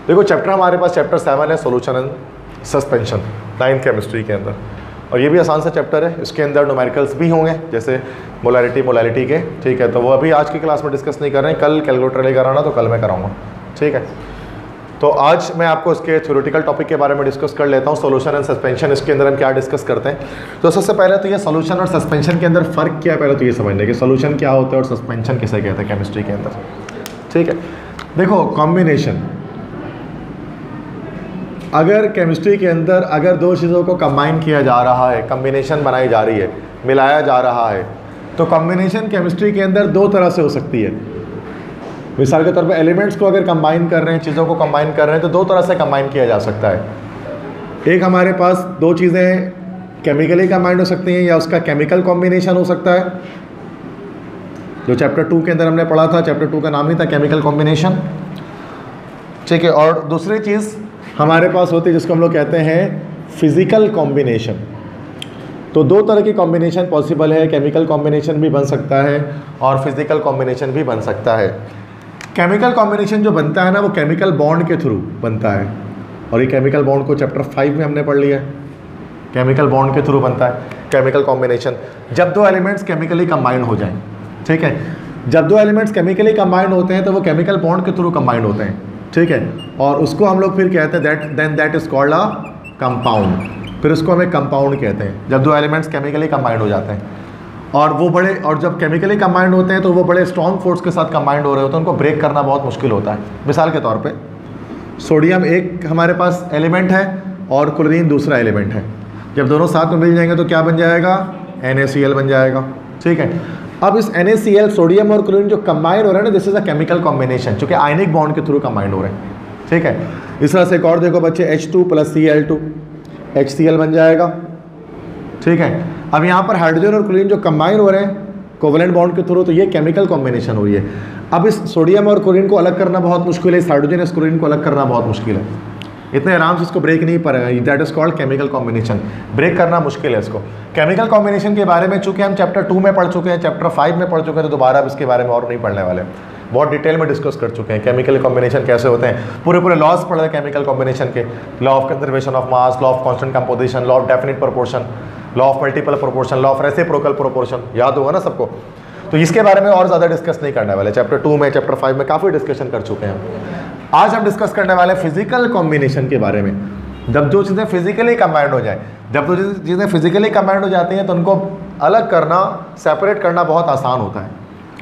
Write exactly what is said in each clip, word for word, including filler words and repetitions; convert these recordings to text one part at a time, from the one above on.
देखो चैप्टर हमारे पास चैप्टर सेवन है, solution and suspension, ninth chemistry के अंदर, और ये भी आसान सा चैप्टर है। इसके अंदर न्यूमेरिकल्स भी होंगे जैसे मोलैरिटी मोलैलिटी के, ठीक है। तो वो अभी आज की क्लास में डिस्कस नहीं कर रहे हैं, कल कैलकुलेटर लेकर आना तो कल मैं कराऊंगा, ठीक है। तो आज मैं आपको इसके थ्योरेटिकल टॉपिक के बारे में डिस्कस कर लेता हूँ, सॉल्यूशन एंड सस्पेंशन। इसके अंदर हम क्या डिस्कस करते हैं, तो सबसे पहले तो ये सॉल्यूशन और सस्पेंशन के अंदर फ़र्क क्या है, पहले तो ये समझने कि सॉल्यूशन क्या होता है और सस्पेंशन किसे कहते हैं केमिस्ट्री के अंदर, ठीक है। देखो कॉम्बिनेशन, अगर केमिस्ट्री के अंदर अगर दो चीज़ों को कंबाइन किया जा रहा है, कॉम्बिनेशन बनाई जा रही है, मिलाया जा रहा है, तो कॉम्बिनेशन केमिस्ट्री के अंदर दो तरह से हो सकती है। मिसाल के तौर पे एलिमेंट्स को अगर कंबाइन कर रहे हैं, चीज़ों को कंबाइन कर रहे हैं, तो दो तरह से कंबाइन किया जा सकता है। एक हमारे पास दो चीज़ें केमिकली कंबाइंड हो सकती हैं या उसका केमिकल कॉम्बिनेशन हो सकता है, जो चैप्टर टू के अंदर हमने पढ़ा था। चैप्टर टू का नाम ही था केमिकल कॉम्बिनेशन, ठीक है। और दूसरी चीज़ हमारे पास होती है जिसको हम लोग कहते हैं फिज़िकल कॉम्बिनेशन। तो दो तरह की कॉम्बिनेशन पॉसिबल है, केमिकल कॉम्बिनेशन भी बन सकता है और फिज़िकल कॉम्बिनेशन भी बन सकता है। केमिकल कॉम्बिनेशन जो बनता है ना, वो केमिकल बॉन्ड के थ्रू बनता है, और ये केमिकल बॉन्ड को चैप्टर फाइव में हमने पढ़ लिया है। केमिकल बॉन्ड के थ्रू बनता है केमिकल कॉम्बिनेशन, जब दो एलिमेंट्स केमिकली कंबाइन हो जाएं, ठीक है। जब दो एलिमेंट्स केमिकली कंबाइन होते हैं तो वो केमिकल बॉन्ड के थ्रू कंबाइन होते हैं, ठीक है। और उसको हम लोग फिर कहते हैं that then that is called a compound, फिर उसको हमें कंपाउंड कहते हैं जब दो एलिमेंट्स केमिकली कंबाइंड हो जाते हैं। और वो बड़े और जब केमिकली कंबाइंड होते हैं तो वो बड़े स्ट्रॉन्ग फोर्स के साथ कंबाइंड हो रहे होते हैं, उनको ब्रेक करना बहुत मुश्किल होता है। मिसाल के तौर पे सोडियम एक हमारे पास एलिमेंट है और क्लोरीन दूसरा एलिमेंट है, जब दोनों साथ में मिल जाएंगे तो क्या बन जाएगा, एन ए सी एल बन जाएगा, ठीक है। अब इस N A C L sodium और क्लोरीन जो कंबाइन हो रहा है ना, this is a chemical combination, चूँकि आयनिक बॉन्ड के थ्रू कंबाइंड हो रहे हैं, ठीक है। इस तरह से एक और देखो बच्चे, H two plus C L two, H C L बन जाएगा, ठीक है। अब यहाँ पर हाइड्रोजन और क्लोरीन जो कंबाइन हो रहे हैं कोवलेंट बॉन्ड के थ्रू, तो ये केमिकल कॉम्बिनेशन हुई है। अब इस सोडियम और क्लोरीन को अलग करना बहुत मुश्किल है, इस हाइड्रोजन इस क्लोरीन को अलग करना बहुत मुश्किल है, इतने आराम से इसको ब्रेक नहीं पड़ेगा, that is called chemical combination. Break करना मुश्किल है इसको। केमिकल कॉम्बिनेशन के बारे में चूंकि हम चैप्टर टू में पढ़ चुके हैं, चैप्टर फाइव में पढ़ चुके हैं, तो दोबारा अब इसके बारे में और नहीं पढ़ने वाले, बहुत डिटेल में डिस्कस कर चुके हैं केमिकल कॉम्बिनेशन कैसे होते हैं, पूरे पूरे लॉज पढ़ रहे हैं केमिकल कॉम्बिनेशन के, law of conservation of mass, law of constant composition, law of definite proportion, law of multiple proportion, law of reciprocal proportion, याद होगा ना सबको। तो इसके बारे में और ज़्यादा डिस्कस नहीं करने वाले, चैप्टर टू में चैप्टर फाइव में काफ़ी डिस्कशन कर चुके हैं। आज हम डिस्कस करने वाले फिजिकल कॉम्बिनेशन के बारे में, जब दो चीज़ें फिजिकली कंबाइंड हो जाए, जब दो चीज़ें फिजिकली कंबाइंड हो जाती हैं तो उनको अलग करना, सेपरेट करना बहुत आसान होता है।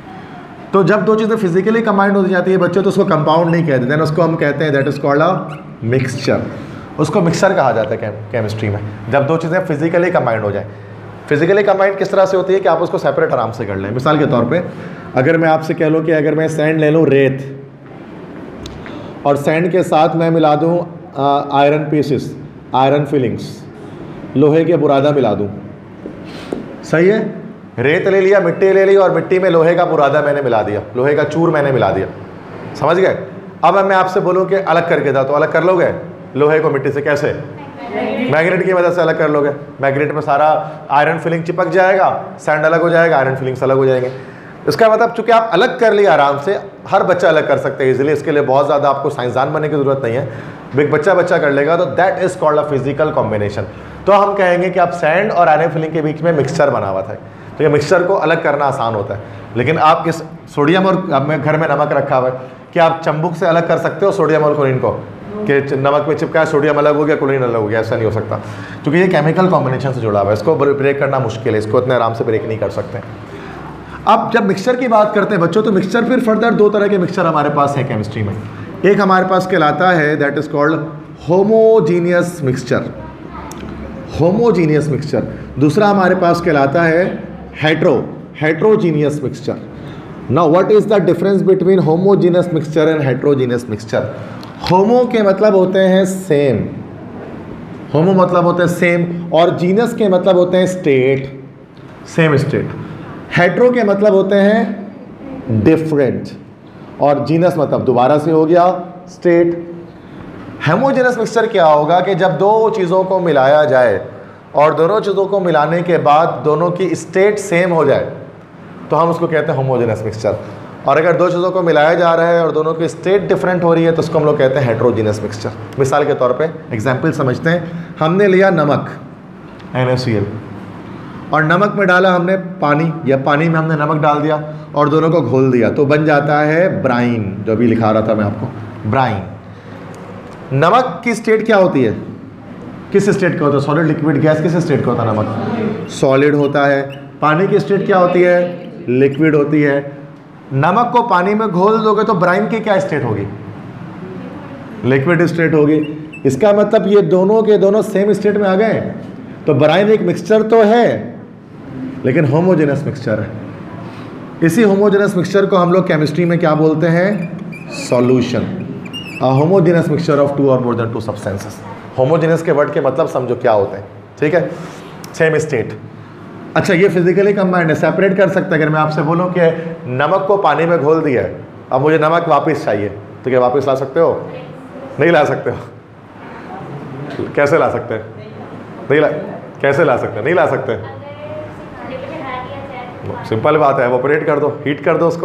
तो जब दो चीज़ें फिजिकली कंबाइंड हो जाती है बच्चों, तो उसको कंपाउंड नहीं कहते, देन उसको हम कहते हैं that is called a mixture, उसको मिक्सचर कहा जाता है केमिस्ट्री में, जब दो चीज़ें फिजिकली कंबाइंड हो जाए। फिजिकली कंबाइंड किस तरह से होती है कि आप उसको सेपरेट आराम से कर लें। मिसाल के तौर पे अगर मैं आपसे कह लूँ कि अगर मैं सैंड ले लूँ, रेत, और सैंड के साथ मैं मिला दूँ आयरन पीसेस, आयरन फिलिंग्स, लोहे के बुरादा मिला दूँ, सही है। रेत ले लिया, मिट्टी ले ली, और मिट्टी में लोहे का बुरादा मैंने मिला दिया, लोहे का चूर मैंने मिला दिया, समझ गए। अब मैं आपसे बोलूँ कि अलग करके था, तो अलग कर लोगे लोहे को मिट्टी से, कैसे? मैग्नेट की मदद से अलग कर लोगे। मैग्नेट में सारा आयरन फिलिंग चिपक जाएगा, सैंड अलग हो जाएगा, आयरन फिलिंग्स अलग हो जाएंगे। इसका मतलब चूंकि आप अलग कर लिए आराम से, हर बच्चा अलग कर सकते हैं इजीली, इसके लिए बहुत ज़्यादा आपको साइंसदान बनने की ज़रूरत नहीं है, एक बच्चा बच्चा कर लेगा, तो that is called a physical combination. तो हम कहेंगे कि आप सैंड और आयरन फिलिंग के बीच में मिक्सचर बना हुआ था, तो ये मिक्सचर को अलग करना आसान होता है। लेकिन आप इस सोडियम और अब घर में नमक रखा हुआ है, कि आप चंबुक से अलग कर सकते हो सोडियम और क्लोरीन को, कि नमक में चिपका है, सोडियम अलग हो गया, क्लोरीन अलग हो गया, ऐसा नहीं हो सकता, क्योंकि ये केमिकल कॉम्बिनेशन से जुड़ा हुआ है, इसको ब्रेक करना मुश्किल है, इसको इतने आराम से ब्रेक नहीं कर सकते। अब जब मिक्सचर की बात करते हैं बच्चों, तो मिक्सचर फिर फर्दर दो तरह के मिक्सचर हमारे पास है केमिस्ट्री में। एक हमारे पास कहलाता है that is called homogeneous mixture, homogeneous mixture. दूसरा हमारे पास कहलाता है hetero heterogeneous mixture. Now what is the difference between homogeneous mixture and heterogeneous mixture? Homo के मतलब होते हैं सेम, होमो मतलब होते हैं सेम, और जीनस के मतलब होते हैं स्टेट, सेम स्टेट। हेट्रो के मतलब होते हैं डिफरेंट, और जीनस मतलब दोबारा से हो गया स्टेट। हेमोजेनस मिक्सचर क्या होगा कि जब दो चीज़ों को मिलाया जाए और दोनों चीज़ों को मिलाने के बाद दोनों की स्टेट सेम हो जाए, तो हम उसको कहते हैं होमोजेनस मिक्सचर। और अगर दो चीज़ों को मिलाया जा रहा है और दोनों की स्टेट डिफरेंट हो रही है तो उसको हम लोग कहते हैं हेट्रोजीनियस मिक्सचर। मिसाल के तौर पे एग्जांपल समझते हैं। हमने लिया नमक एन ए सी एल और नमक में डाला हमने पानी, या पानी में हमने नमक डाल दिया और दोनों को घोल दिया तो बन जाता है ब्राइन, जो अभी लिखा रहा था मैं आपको, ब्राइन। नमक की स्टेट क्या होती है, किस स्टेट का होता है, सॉलिड लिक्विड गैस किस स्टेट का होता है, नमक सॉलिड होता है। पानी की स्टेट क्या होती है, लिक्विड होती है। नमक को पानी में घोल दोगे तो ब्राइन की क्या स्टेट होगी, लिक्विड स्टेट होगी। इसका मतलब ये दोनों के दोनों सेम स्टेट में आ गए। तो ब्राइन एक मिक्सचर तो है लेकिन होमोजेनस मिक्सचर है। इसी होमोजेनस मिक्सचर को हम लोग केमिस्ट्री में क्या बोलते हैं, solution. A homogeneous mixture of two or more than two substances. Homogeneous के वर्ड के मतलब समझो क्या होते हैं, ठीक है, सेम स्टेट। अच्छा, ये फिजिकली कंबाइंड है, सेपरेट कर सकते हैं। अगर मैं आपसे बोलूं कि नमक को पानी में घोल दिया है, अब मुझे नमक वापस चाहिए, तो क्या वापस ला सकते हो, नहीं ला सकते हो। कैसे ला सकते हैं, नहीं ला, कैसे ला सकते हैं, नहीं ला सकते। सिंपल बात है, एवोपरेट कर दो, हीट कर दो उसको।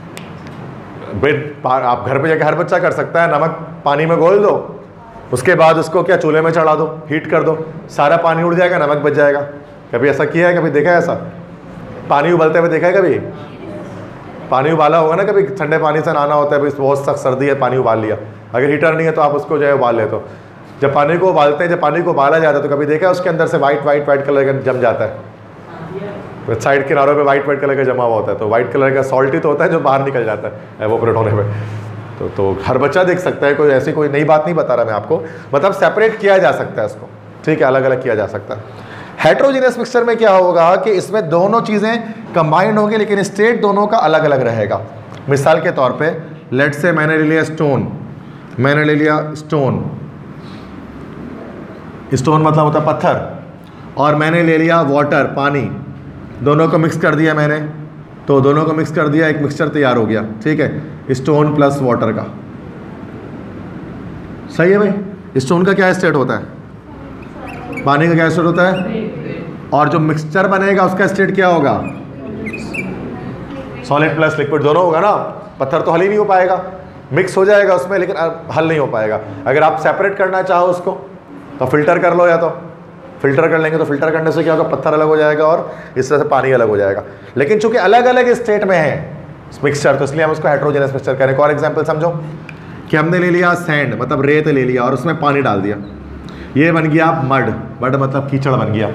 बेड आप घर पे जाकर हर बच्चा कर सकता है, नमक पानी में घोल दो, उसके बाद उसको क्या चूल्हे में चढ़ा दो, हीट कर दो, सारा पानी उड़ जाएगा, नमक बच जाएगा। कभी ऐसा किया है, कभी देखा है ऐसा, पानी उबलते हुए देखा है कभी, पानी उबाला होगा ना, कभी ठंडे पानी से नहाना होता है, भाई बहुत सख्त सर्दी है, पानी उबाल लिया, अगर हीटर नहीं है तो आप उसको जो है उबाल लेते हो। जब पानी को उबालते हैं, जब पानी को उबाला जाता है तो कभी देखा है उसके अंदर से वाइट वाइट वाइट कलर का जम जाता है, साइड किनारों पे वाइट वाइट कलर का जमा हुआ होता है, तो वाइट कलर का सॉल्टी तो होता है जो बाहर निकल जाता है एवोपरेट होने में। तो तो हर बच्चा देख सकता है, कोई ऐसी कोई नई बात नहीं बता रहा मैं आपको, मतलब सेपरेट किया जा सकता है इसको, ठीक है, अलग अलग किया जा सकता है। हेट्रोजीनियस मिक्सचर में क्या होगा कि इसमें दोनों चीज़ें कंबाइंड होंगी लेकिन स्टेट दोनों का अलग अलग रहेगा। मिसाल के तौर पे लेट से मैंने ले लिया स्टोन, मैंने ले लिया स्टोन, स्टोन मतलब होता है पत्थर, और मैंने ले लिया वाटर, पानी, दोनों को मिक्स कर दिया मैंने, तो दोनों को मिक्स कर दिया, एक मिक्सचर तैयार हो गया, ठीक है, स्टोन प्लस वाटर का। सही है भाई। स्टोन का क्या स्टेट होता है, पानी का क्या स्टेट होता है, और जो मिक्सचर बनेगा उसका स्टेट क्या होगा, सॉलिड प्लस लिक्विड दोनों होगा ना। पत्थर तो हल ही नहीं हो पाएगा, मिक्स हो जाएगा उसमें लेकिन हल नहीं हो पाएगा। अगर आप सेपरेट करना चाहो उसको तो फिल्टर कर लो, या तो फिल्टर कर लेंगे तो फिल्टर करने से क्या होगा, पत्थर अलग हो जाएगा और इस तरह से पानी अलग हो जाएगा। लेकिन चूंकि अलग अलग स्टेट में है मिक्सचर, तो इसलिए हम उसको हेट्रोजेनस मिक्सचर कह रहे हैं। और एग्जांपल समझो कि हमने ले लिया सैंड, मतलब रेत ले लिया और उसमें पानी डाल दिया, ये बन गया मड, मड मतलब कीचड़ बन गया।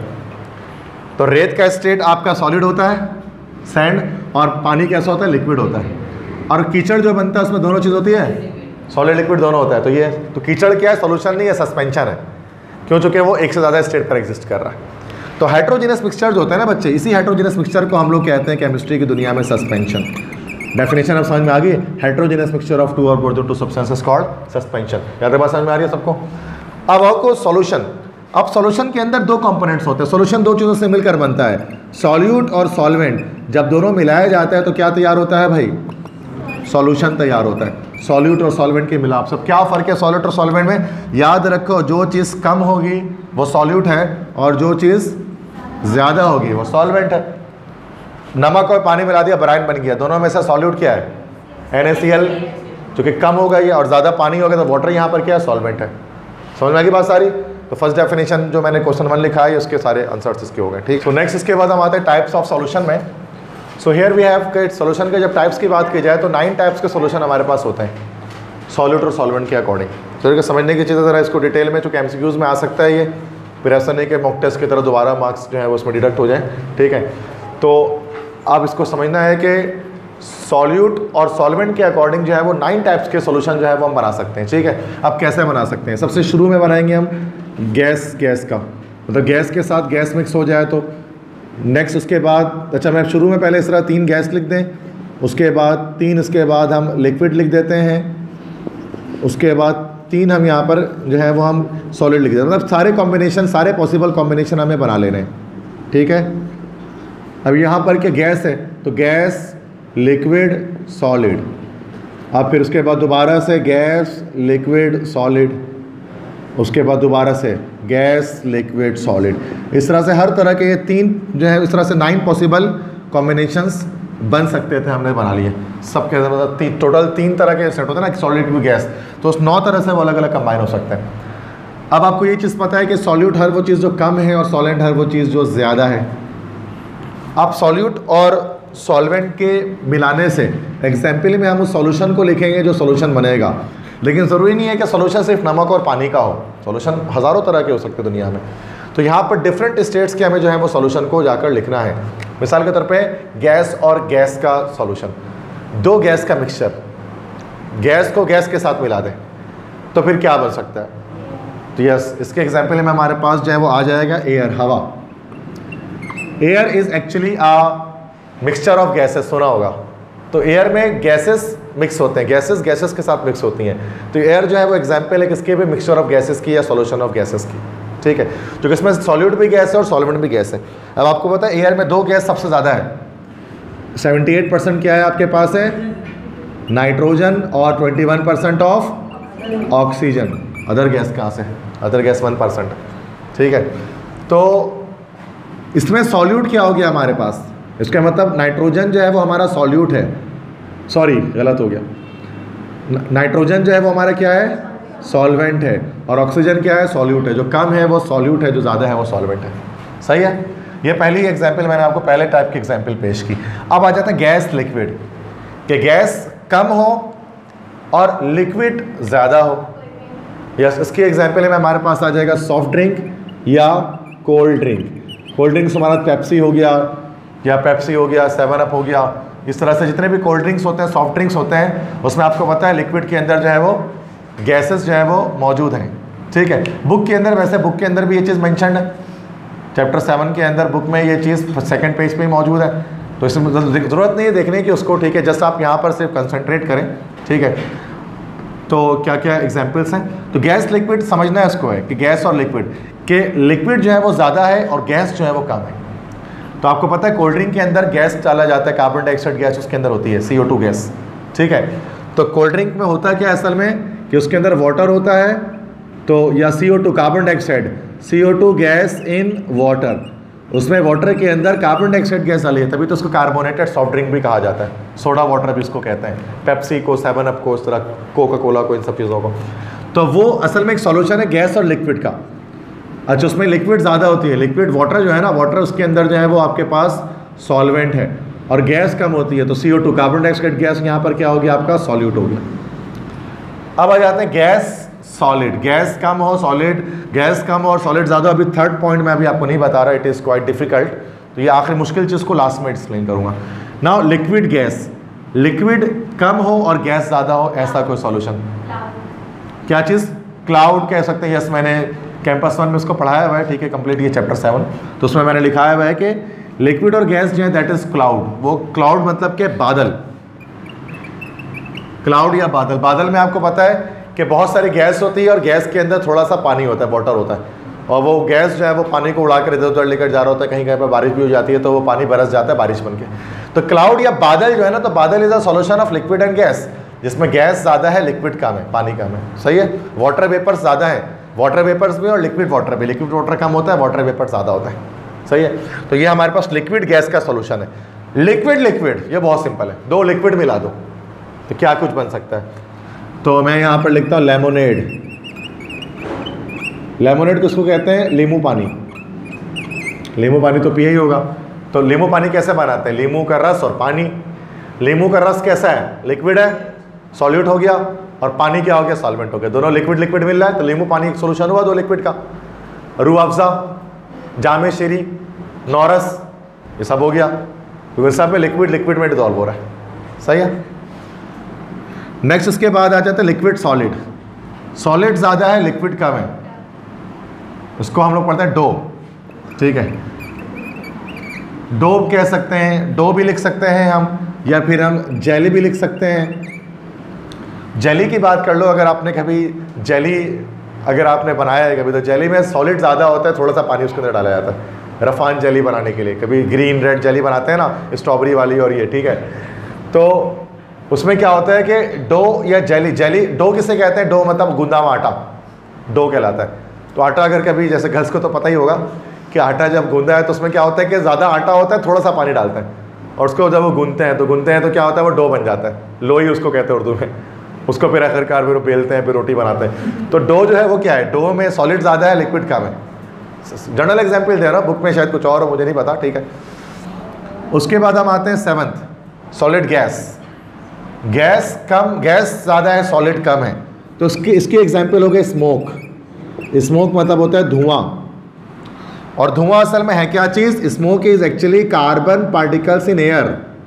तो रेत का स्टेट आपका सॉलिड होता है, सैंड, और पानी कैसा होता है, लिक्विड होता है। और कीचड़ जो बनता है उसमें दोनों चीज़ होती है, सॉलिड लिक्विड दोनों होता है। तो ये तो कीचड़ क्या है, सोल्यूशन नहीं है, सस्पेंशन है, क्यों, चूँकि वो एक से ज़्यादा स्टेट पर एग्जिस्ट कर रहा है। तो हेट्रोजीनस मिक्सचर जो होता है ना बच्चे, इसी हेट्रोजीनस मिक्सचर को हम लोग कहते हैं केमिस्ट्री की दुनिया में सस्पेंशन। डेफिनेशन अब समझ में आ गई, heterogeneous mixture of two or more than two substances called suspension. याद है बात समझ में आ रही है सबको। अब आपको सॉल्यूशन, अब सॉल्यूशन के अंदर दो कंपोनेंट्स होते हैं। सॉल्यूशन दो चीज़ों से मिलकर बनता है, सॉल्यूट और सॉल्वेंट। जब दोनों मिलाया जाता है तो क्या तैयार होता है भाई, सॉल्यूशन तैयार होता है। सॉल्यूट और सॉल्वेंट के मिलाप। सब क्या फ़र्क है सॉल्यूट और सॉल्वेंट में, याद रखो, जो चीज़ कम होगी वो सॉल्यूट है और जो चीज़ ज़्यादा होगी वो सॉल्वेंट है। नमक और पानी मिला दिया, ब्राइन बन गया, दोनों में से सॉल्यूट क्या है, एन ए सी एल, जो कि कम होगा ये, और ज़्यादा पानी होगा तो वाटर यहाँ पर क्या है, सॉल्वेंट है। समझ में आ गई बात सारी। तो फर्स्ट डेफिनेशन जो मैंने क्वेश्चन वन लिखा है उसके सारे आंसर्स इसके हो गए, ठीक। सो नेक्स्ट इसके बाद हम आते हैं टाइप्स ऑफ सॉल्यूशन में। सो हियर वी हैव के सोल्यूशन के जब टाइप्स की बात की जाए तो नाइन टाइप्स के सोल्यूशन हमारे पास होते हैं सॉल्यूट और सॉल्वेंट के अकॉर्डिंग। तो so, समझने की चीज़ है ज़रा इसको डिटेल में, चूँकि एमसीक्यूज़ में आ सकता है ये, फिर ऐसा नहीं कि मॉक टेस्ट की तरह दोबारा मार्क्स जो है वो उसमें डिडक्ट हो जाए, ठीक है। तो आप इसको समझना है कि सॉल्यूट और सॉल्वेंट के अकॉर्डिंग जो है वो नाइन टाइप्स के सोल्यूशन जो है वो हम बना सकते हैं, ठीक है। अब कैसे बना सकते हैं, सबसे शुरू में बनाएंगे हम गैस गैस का, मतलब गैस के साथ गैस मिक्स हो जाए तो नेक्स्ट उसके बाद, अच्छा मैं शुरू में पहले इस तरह तीन गैस लिख दें, उसके बाद तीन, इसके बाद हम लिक्विड लिख देते हैं, उसके बाद तीन हम यहाँ पर जो है वो हम सॉलिड लिख देते हैं। मतलब सारे कॉम्बिनेशन, सारे पॉसिबल कॉम्बिनेशन हमें बना लेने हैं, ठीक है। अब यहाँ पर क्या गैस है तो गैस लिक्विड सॉलिड, अब फिर उसके बाद दोबारा से गैस लिक्विड सॉलिड, उसके बाद दोबारा से गैस लिक्विड सॉलिड। इस तरह से हर तरह के ये तीन जो है इस तरह से नाइन पॉसिबल कॉम्बिनेशंस बन सकते थे हमने बना लिए सबके अंदर, मतलब ती, टोटल तीन तरह के सेट होते हैं ना, सॉलिड भी गैस, तो उस नौ तरह से वो अलग अलग कंबाइन हो सकते हैं। अब आपको ये चीज़ पता है कि सॉल्यूट हर वो चीज़ जो कम है और सॉलेंट हर वो चीज़ जो ज़्यादा है। आप सॉल्यूट और सॉल्वेंट के मिलाने से एग्जाम्पल में हम उस सॉल्यूशन को लिखेंगे जो सॉल्यूशन बनेगा, लेकिन ज़रूरी नहीं है कि सॉल्यूशन सिर्फ नमक और पानी का हो, सॉल्यूशन हज़ारों तरह के हो सकते हैं दुनिया में। तो यहाँ पर डिफरेंट स्टेट्स के हमें जो है वो सॉल्यूशन को जाकर लिखना है। मिसाल के तौर पे गैस और गैस का सॉल्यूशन, दो गैस का मिक्सचर, गैस को गैस के साथ मिला दें तो फिर क्या बन सकता है? तो यस, इसके एग्जाम्पल में हमारे पास जो है वो आ जाएगा एयर, हवा। Air is actually a mixture of gases, सुना होगा। तो एयर में गैसेस मिक्स होते हैं, गैसेस गैसेस के साथ मिक्स होती हैं। तो एयर जो है वो एग्जाम्पल है किसके भी, मिक्सचर ऑफ गैसेस की या सॉल्यूशन ऑफ गैसेस की, ठीक है, जो कि इसमें सॉल्यूट भी गैस है और सॉल्वेंट भी गैस है। अब आपको पता है एयर में दो गैस सबसे ज़्यादा है, अठहत्तर परसेंट क्या है आपके पास है, नाइट्रोजन, और इक्कीस percent of oxygen. Other gas कहाँ से? अदर गैस वन परसेंट, ठीक है। तो इसमें सॉल्यूट क्या हो गया हमारे पास, इसका मतलब नाइट्रोजन जो है वो हमारा सॉल्यूट है, सॉरी गलत हो गया, नाइट्रोजन जो है वो हमारा क्या है, सॉल्वेंट है, और ऑक्सीजन क्या है, सॉल्यूट है। जो कम है वो सॉल्यूट है, जो ज़्यादा है वो सॉल्वेंट है। सही है। ये पहली एग्जाम्पल मैंने आपको पहले टाइप की एग्जाम्पल पेश की। अब आ जाता है गैस लिक्विड, कि गैस कम हो और लिक्विड ज़्यादा हो। यस, इसकी एग्जाम्पल में हमारे पास आ जाएगा सॉफ्ट ड्रिंक या कोल्ड ड्रिंक। कोल्ड ड्रिंक्स हमारा पेप्सी हो गया, या पेप्सी हो गया, सेवन अप हो गया, इस तरह से जितने भी कोल्ड ड्रिंक्स होते हैं, सॉफ्ट ड्रिंक्स होते हैं, उसमें आपको पता है लिक्विड के अंदर जो है वो गैसेस जो है वो मौजूद हैं, ठीक है। बुक के अंदर, वैसे बुक के अंदर भी ये चीज़ मेंशन्ड है, चैप्टर सेवन के अंदर बुक में ये चीज़ सेकंड पेज पे ही मौजूद है, तो इसमें ज़रूरत नहीं है देखने की उसको, ठीक है। जस्ट आप यहाँ पर सिर्फ कंसंट्रेट करें, ठीक है। तो क्या क्या एग्जाम्पल्स हैं, तो गैस लिक्विड समझना है इसको है कि गैस और लिक्विड के लिक्विड जो है वो ज़्यादा है और गैस जो है वो कम है। तो आपको पता है कोल्ड ड्रिंक के अंदर गैस डाला जाता है, कार्बन डाइऑक्साइड गैस उसके अंदर होती है, सी ओ टू गैस, ठीक है। तो कोल्ड ड्रिंक में होता क्या है असल में कि उसके अंदर वाटर होता है, तो या C O two carbon dioxide, C O two gas in water, उसमें वाटर के अंदर कार्बन डाइऑक्साइड गैस डाली है, तभी तो उसको कार्बोनेटेड सॉफ्ट ड्रिंक भी कहा जाता है, सोडा वाटर भी इसको कहते हैं, पेप्सी को, सेवन अप को, इस तरह कोका कोला को, इन सब चीज़ों को। तो वो असल में एक सॉल्यूशन है गैस और लिक्विड का। अच्छा, उसमें लिक्विड ज़्यादा होती है, लिक्विड वाटर जो है ना, वाटर उसके अंदर जो है वो आपके पास सॉल्वेंट है, और गैस कम होती है, तो C O two carbon dioxide gas यहाँ पर क्या हो गया आपका, सॉल्यूट हो गया। अब आ जाते हैं गैस सॉलिड, गैस कम हो सॉलिड, गैस कम हो और सॉलिड ज़्यादा। अभी थर्ड पॉइंट में अभी आपको नहीं बता रहा, इट इज़ क्वाइट डिफिकल्ट, तो ये आखिरी मुश्किल चीज़ को लास्ट में एक्सप्लेन करूँगा। नाउ लिक्विड गैस, लिक्विड कम हो और गैस ज़्यादा हो, ऐसा कोई सॉल्यूशन, क्या चीज़, क्लाउड कह सकते हैं। यस, मैंने कैंपस वन में उसको पढ़ाया हुआ है, ठीक है, कंप्लीट ये चैप्टर सेवन, तो उसमें मैंने लिखाया हुआ है कि लिक्विड और गैस जो है दैट इज़ क्लाउड। वो क्लाउड मतलब के बादल, क्लाउड या बादल। बादल में आपको पता है कि बहुत सारी गैस होती है और गैस के अंदर थोड़ा सा पानी होता है, वाटर होता है, और वो गैस जो है वो पानी को उड़ाकर इधर उधर लेकर जा रहा होता है, कहीं कहीं पर बारिश भी हो जाती है तो वो पानी बरस जाता है बारिश बन के। तो क्लाउड या बादल जो है ना, तो बादल is a solution of liquid and gas, जिसमें गैस ज़्यादा है, लिक्विड कम है, पानी कम है। सही है। वाटर वेपर्स ज़्यादा है, वाटर वेपर्स में, और लिक्विड वाटर में, लिक्विड वाटर कम होता है, वाटर वेपर ज़्यादा होता है। सही है। तो ये हमारे पास लिक्विड गैस का सॉल्यूशन है। लिक्विड लिक्विड ये बहुत सिंपल है, दो लिक्विड मिला दो तो क्या कुछ बन सकता है। तो मैं यहाँ पर लिखता हूँ लेमोनेड। लेमोनेड किसको कहते हैं, लींबू पानी। लींबू पानी तो पिया ही होगा। तो लींबू पानी कैसे बनाते हैं, लींबू का रस और पानी। लींबू का रस कैसा है, लिक्विड है, सॉल्यूट हो गया, और पानी क्या हो गया, सॉल्वेंट हो गया। दोनों लिक्विड लिक्विड मिल रहा है, तो लींबू पानी एक सोल्यूशन हुआ दो लिक्विड का। रूह अफ़ज़ा, जामे शीरी, नौरस, ये सब हो गया, क्योंकि सब में लिक्विड लिक्विड में डिजॉल्व हो रहा है। सही है। नेक्स्ट इसके बाद आ जाता है लिक्विड सॉलिड। सॉलिड ज़्यादा है, लिक्विड कम है, इसको हम लोग पढ़ते हैं डो। ठीक है, डोब कह सकते हैं, डो भी लिख सकते हैं हम, या फिर हम जेली भी लिख सकते हैं। जेली की बात कर लो, अगर आपने कभी जेली अगर आपने बनाया है कभी, तो जेली में सॉलिड ज़्यादा होता है, थोड़ा सा पानी उसके अंदर डाला जाता है रफान जेली बनाने के लिए। कभी ग्रीन रेड जेली बनाते हैं ना, स्ट्रॉबेरी वाली और ये, ठीक है। तो उसमें क्या होता है कि डो या जेली, जेली डो किसे कहते हैं, डो मतलब गूंदा हुआ आटा, डो कहलाता है। तो आटा अगर कभी, जैसे गर्ल्स को तो पता ही होगा कि आटा जब गूंदा है तो उसमें क्या होता है कि ज़्यादा आटा होता है, थोड़ा सा पानी डालते हैं, और उसको जब वो गूंथते हैं तो गूंथते हैं तो क्या होता है, वो डो बन जाता है, लोई उसको कहते हैं उर्दू में। उसको फिर आखिरकार फिर बेलते हैं, फिर रोटी बनाते हैं। तो डो जो है वो क्या है, डो में सॉलिड ज़्यादा है, लिक्विड कम है। जनरल एग्जाम्पल दे रहा हूँ, बुक में शायद कुछ और हो, मुझे नहीं पता, ठीक है। उसके बाद हम आते हैं सेवंथ, सॉलिड गैस। गैस कम, गैस ज़्यादा है, सॉलिड कम है, तो उसकी इसकी एग्जाम्पल हो गई स्मोक। स्मोक मतलब होता है धुआं, और धुआं असल में है क्या चीज़, smoke is actually carbon particles in air.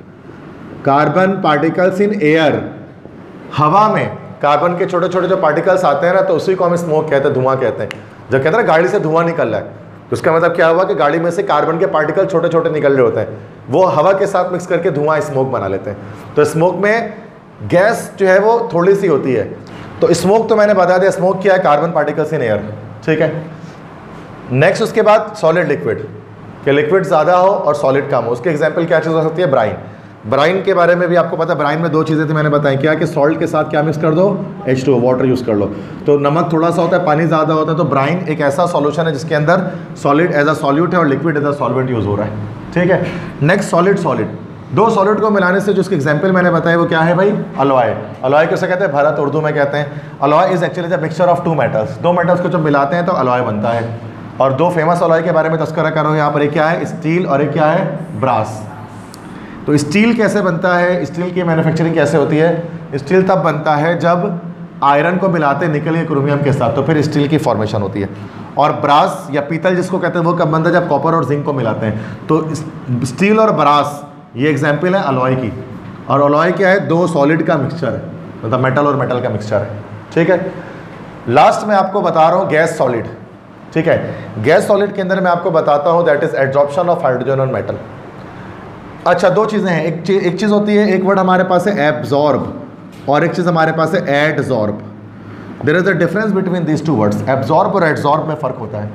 Carbon particles in air, हवा में कार्बन के छोटे छोटे जो पार्टिकल्स आते हैं ना, तो उसी को हम स्मोक कहते हैं, धुआं कहते हैं। जब कहते हैं ना गाड़ी से धुआं निकल रहा है, तो उसका मतलब क्या हुआ कि गाड़ी में से कार्बन के पार्टिकल छोटे छोटे निकल रहे होते हैं, वो हवा के साथ मिक्स करके धुआं स्मोक बना लेते हैं। तो स्मोक में गैस जो है वो थोड़ी सी होती है। तो स्मोक तो मैंने बता दिया, स्मोक क्या है, कार्बन पार्टिकल्स इन एयर, ठीक है। नेक्स्ट उसके बाद सॉलिड लिक्विड, कि लिक्विड ज़्यादा हो और सॉलिड कम हो। उसके एग्जाम्पल क्या चीज़ हो सकती है, ब्राइन। ब्राइन के बारे में भी आपको पता है, ब्राइन में दो चीज़ें थी मैंने बताई, क्या कि सॉल्ट के साथ क्या मिक्स कर दो, H two O, water use कर लो। तो नमक थोड़ा सा होता है, पानी ज़्यादा होता है, तो ब्राइन एक ऐसा सॉल्यूशन है जिसके अंदर सॉलिड एज अ सॉल्यूट है और liquid as a solvent use हो रहा है, ठीक है। नेक्स्ट सॉलिड सॉलिड, दो सॉलिड को मिलाने से जो उसके एग्जाम्पल मैंने बताया वो क्या है भाई, अलॉय। अलॉय किसे कहते हैं, भरत उर्दू में कहते हैं। Alloy is actually the mixture of two metals, दो मेटल्स को जब मिलाते हैं तो अलॉय बनता है। और दो फेमस अलॉय के बारे में तस्करा कर रहा हूँ यहाँ पर, एक क्या है स्टील और एक क्या है ब्रास। तो स्टील कैसे बनता है, स्टील की मैन्युफैक्चरिंग कैसे होती है, स्टील तब बनता है जब आयरन को मिलाते हैं निकल या क्रोमियम के साथ, तो फिर स्टील की फॉर्मेशन होती है। और ब्रास या पीतल जिसको कहते हैं वो कब बनता है, जब कॉपर और जिंक को मिलाते हैं। तो स्टील और ब्रास ये एग्जाम्पल है अलॉय की। और अलॉय क्या है, दो सॉलिड का मिक्सचर है, मतलब मेटल और मेटल का मिक्सचर है, ठीक है। लास्ट में आपको बता रहा हूँ गैस सॉलिड, ठीक है। गैस सॉलिड के अंदर मैं आपको बताता हूँ that is adsorption of hydrogen on metal. अच्छा, दो चीज़ें हैं, एक चीज एक चीज़ होती है, एक वर्ड हमारे पास है एब्जॉर्ब और एक चीज़ हमारे पास है adsorb. There is a difference between these two words, absorb और एडजॉर्ब में फ़र्क होता है,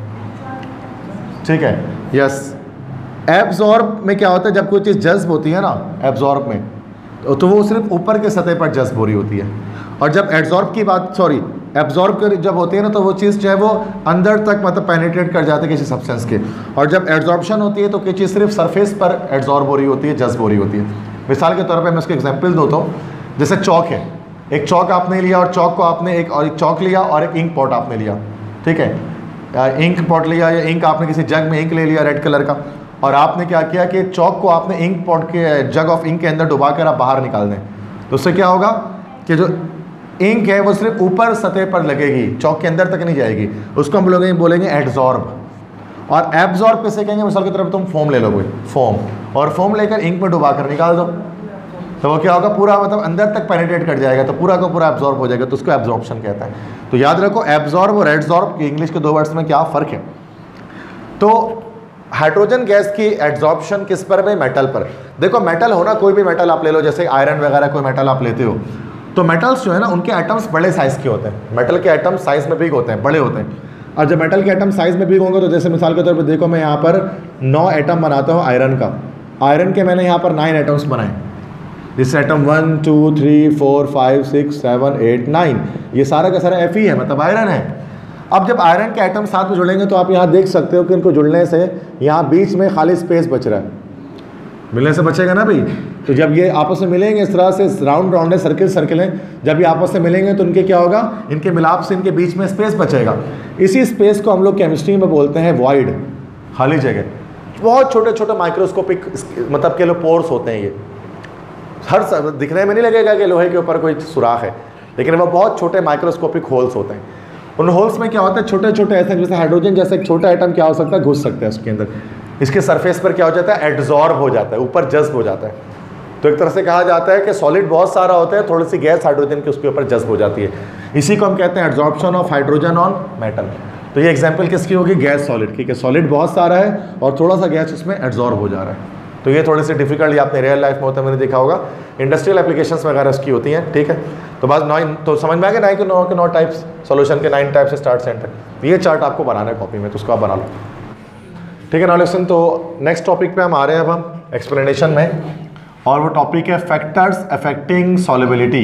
ठीक है। यस, एब्जॉर्ब में क्या होता है, जब कोई चीज़ जज्ब होती है ना एब्जॉर्ब में, तो वो सिर्फ ऊपर के सतह पर जज्ब हो रही होती है। और जब एड्जॉर्ब की बात, सॉरी एब्जॉर्ब कर जब होती है ना, तो वो चीज़ जो है वो अंदर तक मतलब पेनिट्रेट कर जाती है किसी सब्सटेंस के। और जब एड्जॉर्प्शन होती है तो कोई चीज़ सिर्फ सरफेस पर एड्जॉर्ब हो रही होती है, जज्ब हो रही होती है। मिसाल के तौर पे मैं उसके एग्जांपल देता हूँ, जैसे चौक है, एक चौक आपने लिया और चौक को आपने एक और एक चौक लिया और एक इंक पॉट आपने लिया, ठीक है। इंक पॉट लिया या इंक आपने किसी जग में इंक ले लिया रेड कलर का, और आपने क्या किया कि चौक को आपने इंक पॉट के जग ऑफ इंक के अंदर डुबा कर आप बाहर निकाल दें, तो उससे क्या होगा कि जो इंक है वो सिर्फ ऊपर सतह पर लगेगी, चौक के अंदर तक नहीं जाएगी। उसको हम लोग बोलेंगे एड्जॉर्ब। और एब्जॉर्ब किसे कहेंगे, मिसाल की तरफ तुम फोम ले लो, कोई फोम, और फोम लेकर इंक में डुबा कर निकाल दो, तो वो क्या होगा, पूरा मतलब अंदर तक पेनिट्रेट कर जाएगा, तो पूरा का पूरा एब्जॉर्ब हो जाएगा, तो उसको एब्जॉर्प्शन कहता है। तो याद रखो एब्जॉर्ब और एड्जॉर्ब की इंग्लिश के दो वर्ड्स में क्या फ़र्क है। तो हाइड्रोजन गैस की एड्जॉर्प्शन किस पर है, मेटल पर। देखो मेटल होना, कोई भी मेटल आप ले लो, जैसे आयरन वगैरह कोई मेटल आप लेते हो, तो मेटल्स जो है ना उनके एटम्स बड़े साइज़ के होते हैं। मेटल के एटम्स साइज़ में बिग होते हैं, बड़े होते हैं। और जब मेटल के एटम साइज़ में बिग होंगे, तो जैसे मिसाल के तौर पर देखो, मैं यहाँ पर नौ एटम बनाता हूँ आयरन का, आयरन के मैंने यहाँ पर नाइन एटम्स बनाए, जिस atom one two three four five six seven eight nine, ये सारा का सारा एफ ही है, मतलब आयरन है। अब जब आयरन के एटम साथ में जुड़ेंगे तो आप यहाँ देख सकते हो कि इनको जुड़ने से यहाँ बीच में खाली स्पेस बच रहा है, मिलने से बचेगा ना भाई। तो जब ये आपस में मिलेंगे इस तरह से, राउंड राउंड है, सर्किल सर्किल है, जब ये आपस में मिलेंगे तो इनके क्या होगा, इनके मिलाप से इनके बीच में स्पेस बचेगा। इसी स्पेस को हम लोग केमिस्ट्री में बोलते हैं वॉइड, खाली जगह। बहुत छोटे छोटे माइक्रोस्कोपिक मतलब के लो पोर्स होते हैं, ये हर सब दिखने में नहीं लगेगा कि लोहे के ऊपर कोई सुराख है, लेकिन वो बहुत छोटे माइक्रोस्कोपिक होल्स होते हैं। उन होल्स में क्या होता है, छोटे छोटे ऐसे, जैसे हाइड्रोजन जैसे एक छोटा आइटम क्या हो सकता है, घुस सकता है उसके अंदर, इसके सरफेस पर क्या हो जाता है, एड्जॉर्ब हो जाता है, ऊपर जज्ब हो जाता है। तो एक तरह से कहा जाता है कि सॉलिड बहुत सारा होता है, थोड़ी सी गैस हाइड्रोजन की उसके ऊपर जज्ब हो जाती है, इसी को हम कहते हैं adsorption of hydrogen on metal. तो ये एग्जांपल किसकी होगी, गैस सॉलिड की, कि सॉलिड बहुत सारा है और थोड़ा सा गैस उसमें एड्जॉर्ब हो जा रहा है। तो ये थोड़ी सी डिफिकल्ट आपने रियल लाइफ में होता है, मैंने देखा होगा, इंडस्ट्रियल एप्लीकेशंस वगैरह उसकी होती हैं, ठीक है। तो बस नौ, तो समझ में आ गया, नाइन के नौ के नौ टाइप्स, सॉल्यूशन के नाइन टाइप्स स्टार्ट से एंड तक। ये चार्ट आपको बनाना है कॉपी में, तो उसको आप बना लो, ठीक है ना लेसन। तो नेक्स्ट टॉपिक पे हम आ रहे हैं अब हम एक्सप्लेनेशन में, और वो टॉपिक है फैक्टर्स अफेक्टिंग सॉल्युबिलिटी,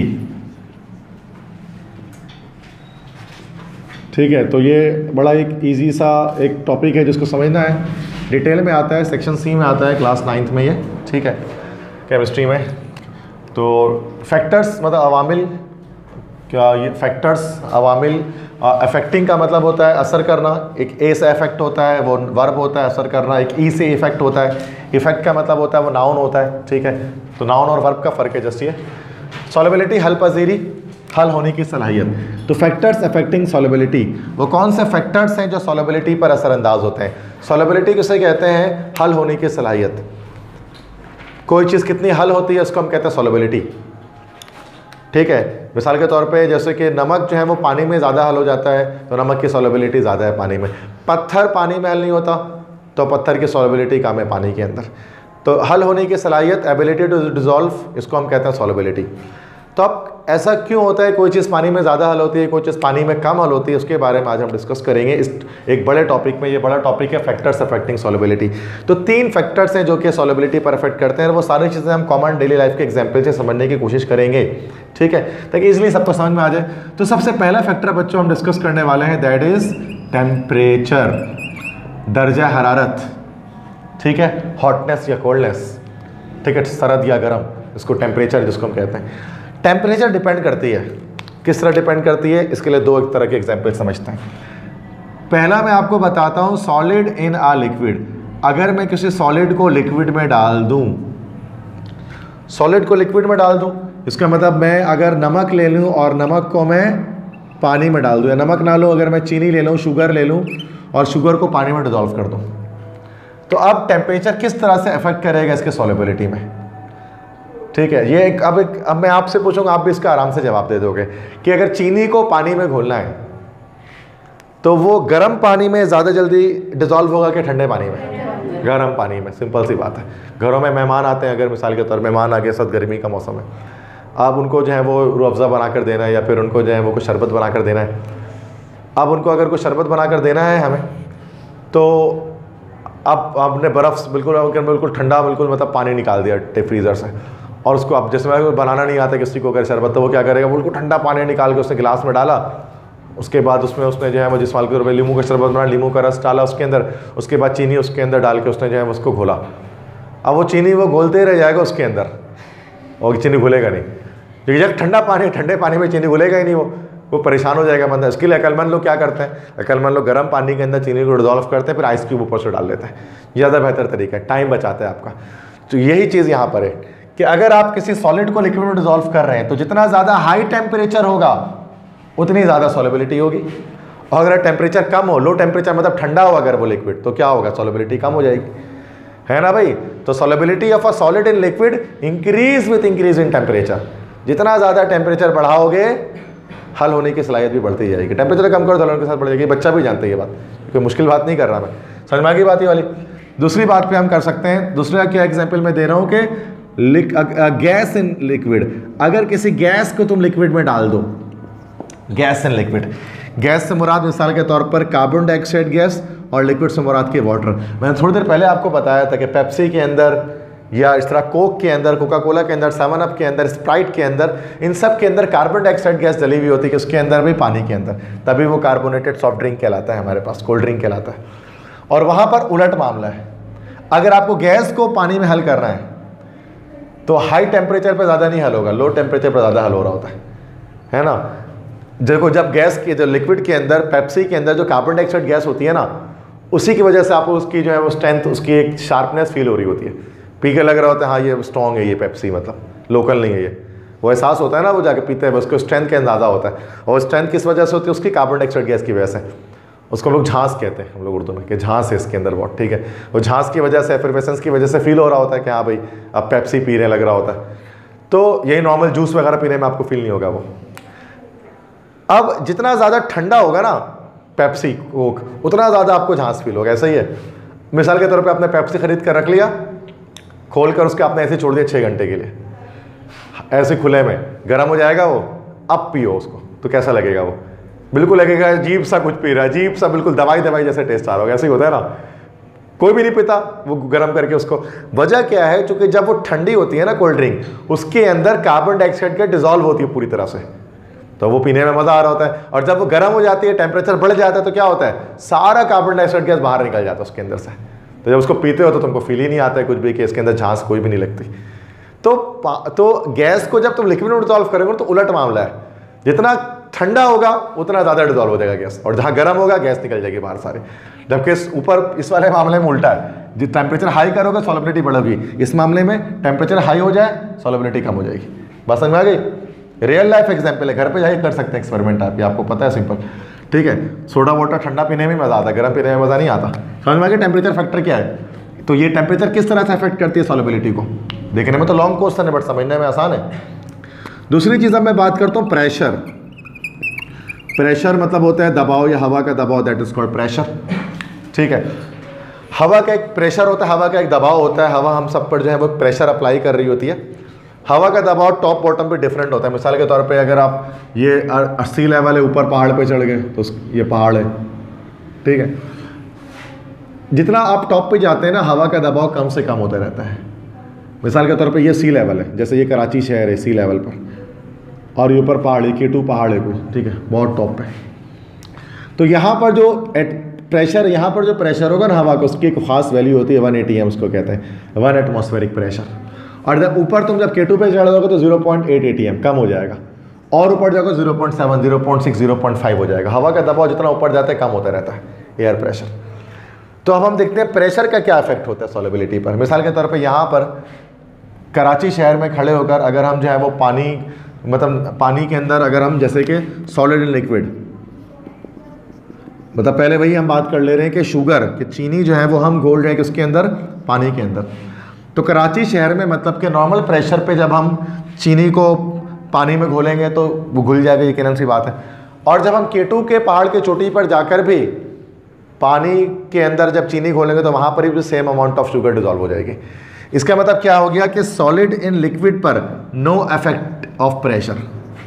ठीक है। तो ये बड़ा एक इजी सा एक टॉपिक है जिसको समझना है, डिटेल में आता है, सेक्शन सी में आता है क्लास नाइन्थ में ये, ठीक है। केमिस्ट्री में। तो फैक्टर्स मतलब अवामिल, क्या ये फैक्टर्स अवामिल, अफेक्टिंग का मतलब होता है असर करना, एक ए से इफेक्ट होता है वो वर्ब होता है असर करना, एक ई से इफेक्ट होता है, इफेक्ट का मतलब होता है वो नाउन होता है, ठीक है। तो नाउन और वर्ब का फ़र्क है जस्ट ये। सॉलिबिलिटी हल पजीरी, हल होने की सलाहियत। तो फैक्टर्स अफेक्टिंग सॉलिबिलिटी, वो कौन से फैक्टर्स हैं जो सॉलिबिलिटी पर असरअंदाज होते हैं? सॉलिबिलिटी किसे कहते हैं? हल होने की सलाहियत। कोई चीज़ कितनी हल होती है उसको हम कहते हैं सॉलिबिलिटी, ठीक है। मिसाल के तौर पे जैसे कि नमक जो है वो पानी में ज़्यादा हल हो जाता है तो नमक की सॉलिबिलिटी ज़्यादा है पानी में। पत्थर पानी में हल नहीं होता तो पत्थर की सॉलिबिलिटी कम है पानी के अंदर। तो हल होने की सलाहियत, एबिलिटी टू डिज़ोल्व, इसको हम कहते हैं सॉलिबिलिटी। तो अब ऐसा क्यों होता है, कोई चीज़ पानी में ज़्यादा हल होती है, कोई चीज़ पानी में कम हल होती है, उसके बारे में आज हम डिस्कस करेंगे इस एक बड़े टॉपिक में। ये बड़ा टॉपिक है फैक्टर्स अफेक्टिंग सॉलिबिलिटी। तो तीन फैक्टर्स हैं जो कि सॉलिबिलिटी पर अफेक्ट करते हैं और वो सारी चीज़ें हम कॉमन डेली लाइफ के एग्जाम्पल से समझने की कोशिश करेंगे, ठीक है, ताकि इजीली सबको समझ में आ जाए। तो सबसे पहला फैक्टर बच्चों हम डिस्कस करने वाले हैं, दैट इज़ टेम्परेचर, दर्जा हरारत, ठीक है, हॉटनेस या कोल्डनेस, ठीक है, सरद या गर्म, इसको टेम्परेचर जिसको हम कहते हैं। टेम्परेचर डिपेंड करती है, किस तरह डिपेंड करती है, इसके लिए दो एक तरह के एग्जाम्पल समझते हैं। पहला मैं आपको बताता हूँ, सॉलिड इन आ लिक्विड। अगर मैं किसी सॉलिड को लिक्विड में डाल दूँ, सॉलिड को लिक्विड में डाल दूँ, इसका मतलब मैं अगर नमक ले लूँ और नमक को मैं पानी में डाल दूँ, या नमक ना लूँ, अगर मैं चीनी ले लूँ, शुगर ले लूँ और शुगर को पानी में डिजॉल्व कर दूँ, तो अब टेम्परेचर किस तरह से अफेक्ट करेगा इसके सॉलिबिलिटी में, ठीक है। ये एक अब एक अब मैं आपसे पूछूंगा, आप भी इसका आराम से जवाब दे दोगे कि अगर चीनी को पानी में घोलना है तो वो गर्म पानी में ज़्यादा जल्दी डिजॉल्व होगा कि ठंडे पानी में? गर्म पानी में, सिंपल सी बात है। घरों में मेहमान आते हैं, अगर मिसाल के तौर मेहमान आ गए, साथ गर्मी का मौसम है, आप उनको जो है वो रूह अफ़ज़ा बना कर देना है या फिर उनको जो है वो कुछ शरबत बना कर देना है। अब उनको अगर कुछ शरबत बना कर देना है हमें, तो अब आपने बर्फ़ बिल्कुल बिल्कुल ठंडा बिल्कुल मतलब पानी निकाल दिया फ्रीज़र से, और उसको अब जैसे बनाना नहीं आता किसी को अगर शरबत, तो वो क्या करेगा, बिल्कुल ठंडा पानी निकाल के उसने गिलास में डाला, उसके बाद उसमें उसने जो है वो जिस माल के नींबू का शरबत बनाया, नींबू का रस डाला उसके अंदर, उसके बाद चीनी उसके अंदर डाल के उसने जो है उसको घोला। अब वो चीनी वो घोलते रह जाएगा उसके अंदर और चीनी घुलेगा नहीं, क्योंकि जब ठंडा पानी, ठंडे पानी में चीनी घुलेगा ही नहीं, वो वो परेशान हो जाएगा बंदा। इसके लिए अक्लमंद लोग क्या करते हैं, अक्लमंद लोग गर्म पानी के अंदर चीनी को डिजॉल्व करते हैं, फिर आइस क्यूब ऊपर से डाल देते हैं, ज़्यादा बेहतर तरीका है, टाइम बचाता है आपका। तो यही चीज़ यहाँ पर है कि अगर आप किसी सॉलिड को लिक्विड में डिजॉल्व कर रहे हैं तो जितना ज़्यादा हाई टेम्परेचर होगा उतनी ज़्यादा सॉलिबिलिटी होगी, और अगर टेम्परेचर कम हो, लो टेम्परेचर मतलब ठंडा हो अगर वो लिक्विड, तो क्या होगा, सॉलिबिलिटी कम हो जाएगी, है ना भाई। तो solubility of a solid in liquid increase with increase in temperature. जितना ज़्यादा टेम्परेचर बढ़ाओगे हल होने की सलाहियत भी बढ़ती जाएगी। टेम्परेचर कम करो तो हल के साथ बढ़ जाएगी। बच्चा भी जानते हैं ये बात, कोई मुश्किल बात नहीं कर रहा मैं, समझ में आ गई बात ये वाली। दूसरी बात पे हम कर सकते हैं, दूसरा क्या एग्जाम्पल मैं दे रहा हूँ कि गैस इन लिक्विड, अगर किसी गैस को तुम लिक्विड में डाल दो, गैस इन लिक्विड, गैस से मुराद मिसाल के तौर पर कार्बन डाइऑक्साइड गैस और लिक्विड से मुराद के वाटर। मैंने थोड़ी देर पहले आपको बताया था कि पेप्सी के अंदर या इस तरह कोक के अंदर, कोका कोला के अंदर, सेवन अप के अंदर, स्प्राइट के अंदर, इन सब के अंदर कार्बन डाइऑक्साइड गैस जली हुई होती है, उसके अंदर भी पानी के अंदर, तभी वो कार्बोनेटेड सॉफ्ट ड्रिंक कहलाता है हमारे पास, कोल्ड ड्रिंक कहलाता है। और वहाँ पर उलट मामला है, अगर आपको गैस को पानी में हल करना है तो हाई टेम्परेचर पर ज़्यादा नहीं हल होगा, लो टेम्परेचर पर ज़्यादा हल हो रहा होता है, है ना। देखो जब गैस के जो लिक्विड के अंदर, पेप्सी के अंदर जो कार्बन डाइऑक्साइड गैस होती है ना, उसी की वजह से आपको उसकी जो है वो स्ट्रेंथ, उसकी एक शार्पनेस फील हो रही होती है, पी के लग रहा होता है हाँ ये स्ट्रॉन्ग है, ये पेप्सी मतलब लोकल नहीं है, ये वो एहसास होता है ना, वो जाके पीते हैं, उसको स्ट्रेंथ का अंदाज़ा होता है। और स्ट्रेंथ किस वजह से होती है, उसकी कार्बन डाइऑक्साइड गैस की वजह से, उसको हम लोग झांस कहते हैं हम लोग उर्दू में, कि झांस है इसके अंदर बहुत, ठीक है। वो झांस की वजह से, एफर्वेसेंस की वजह से फील हो रहा होता है कि हाँ भाई अब पेप्सी पीने लग रहा होता है। तो यही नॉर्मल जूस वगैरह पीने में आपको फील नहीं होगा वो। अब जितना ज़्यादा ठंडा होगा ना पेप्सी कोक, उतना ज़्यादा आपको झांस फील होगा, ऐसा ही है। मिसाल के तौर पे आपने पेप्सी खरीद कर रख लिया, खोल कर उसके आपने ऐसे छोड़ दिया छः घंटे के लिए, ऐसे खुले में, गर्म हो जाएगा वो, अब पियो उसको तो कैसा लगेगा वो, बिल्कुल लगेगा अजीब सा कुछ पी रहा है, अजीब सा, बिल्कुल दवाई दवाई जैसे टेस्ट आ रहा होगा, ऐसे ही होता है ना। कोई भी नहीं पीता वो गर्म करके उसको। वजह क्या है, क्योंकि जब वो ठंडी होती है ना कोल्ड ड्रिंक, उसके अंदर कार्बन डाइऑक्साइड का डिजॉल्व होती है पूरी तरह से, तो वो पीने में मज़ा आ रहा होता है। और जब वो गर्म हो जाती है, टेम्परेचर बढ़ जाता है, तो क्या होता है, सारा कार्बन डाइऑक्साइड गैस बाहर निकल जाता है उसके अंदर से। तो जब उसको पीते हो तो तुमको फील ही नहीं आता है कुछ भी, कि इसके अंदर झांस कोई भी नहीं लगती। तो तो गैस को जब तुम लिक्विड में डिजॉल्व करोगे तो उलट मामला है, जितना ठंडा होगा उतना ज़्यादा डिजॉल्व हो जाएगा गैस, और जहाँ गर्म होगा गैस निकल जाएगी बाहर सारे। जबकि ऊपर इस वाले मामले में उल्टा है, जिस टेम्परेचर हाई करोगे सॉलिबिलिटी बढ़ेगी, इस मामले में टेम्परेचर हाई हो जाए सॉलिबिलिटी कम हो जाएगी। बात समझ में आ गई? रियल लाइफ एग्जाम्पल है, घर पे जाके कर सकते हैं एक्सपेरिमेंट आप, आपको पता है सिंपल, ठीक है। सोडा वाटर ठंडा पीने में मज़ा आता है, गर्म पीने में मज़ा नहीं आता। समझ में आ गया टेम्परेचर फैक्टर क्या है? तो ये टेम्परेचर किस तरह से अफेक्ट करती है सॉलिबिलिटी को, देखने में तो लॉन्ग क्वेश्चन है बट समझने में आसान है। दूसरी चीज़ अब मैं बात करता हूँ प्रेशर। प्रेशर मतलब होता है दबाव या हवा का दबाव, दैट इज कॉल्ड प्रेशर, ठीक है। हवा का एक प्रेशर होता है, हवा का एक दबाव होता है, हवा हम सब पर जो है वो प्रेशर अप्लाई कर रही होती है। हवा का दबाव टॉप बॉटम पे डिफरेंट होता है। मिसाल के तौर पे अगर आप ये अस्सी लेवल है, ऊपर पहाड़ पे चढ़ गए तो ये पहाड़ है, ठीक है। जितना आप टॉप पे जाते हैं ना, हवा का दबाव कम से कम होता रहता है। मिसाल के तौर पे ये सी लेवल है, जैसे ये कराची शहर है सी लेवल पर, और ये ऊपर पहाड़ है, के टू पहाड़ है कोई, ठीक है, बहुत टॉप पे। तो यहाँ पर जो प्रेशर, यहाँ पर जो प्रेशर होगा ना हवा का, उसकी एक खास वैल्यू होती है, वन एटी एम उसको कहते हैं, वन एटमॉस्फेरिक प्रेशर। और जब ऊपर तुम जब के टू पे चढ़ जाओगे तो zero point eight A T M कम हो जाएगा, और ऊपर जाओगे zero point seven, zero point six, zero point five हो जाएगा। हवा का दबाव जितना ऊपर जाता है कम होता रहता है, एयर प्रेशर। तो अब हम देखते हैं प्रेशर का क्या इफेक्ट होता है सॉलिबिलिटी पर। मिसाल के तौर पर यहाँ पर कराची शहर में खड़े होकर अगर हम जो है वो पानी, मतलब पानी के अंदर अगर हम जैसे कि सॉलिड एंड लिक्विड, मतलब पहले वही हम बात कर ले रहे हैं कि शुगर कि चीनी जो है वो हम घोल रहे हैं किसके अंदर, पानी के अंदर। तो कराची शहर में मतलब कि नॉर्मल प्रेशर पे जब हम चीनी को पानी में घोलेंगे तो वो घुल जाएगा, यकीनन सी बात है। और जब हम के टू के पहाड़ के चोटी पर जाकर भी पानी के अंदर जब चीनी घोलेंगे तो वहाँ पर भी same amount of sugar dissolve हो जाएगी। इसका मतलब क्या हो गया कि सॉलिड इन लिक्विड पर नो इफेक्ट ऑफ प्रेशर।